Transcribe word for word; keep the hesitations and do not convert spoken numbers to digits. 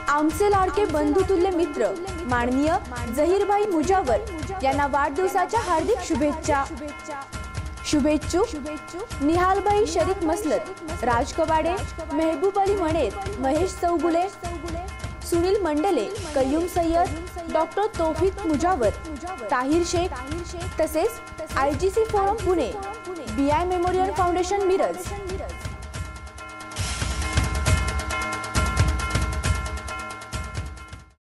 आमचे लाडके बंधुतुल्य मित्र माननीय जहीरभाई मुजावर यांना वाढदिवसाच्या हार्दिक शुभेच्छा। शुभेच्छुक निहालभाई शरीफ मसलत, राज कबाडे, मेहबूब अली मणेर, महेश चौगुले, सुनील मंडले, कय्यूम सय्यद, डॉक्टर तौफिक मुजावर, ताहिर शेख तसेच IGC forum Pune, BI memorial foundation Miraj,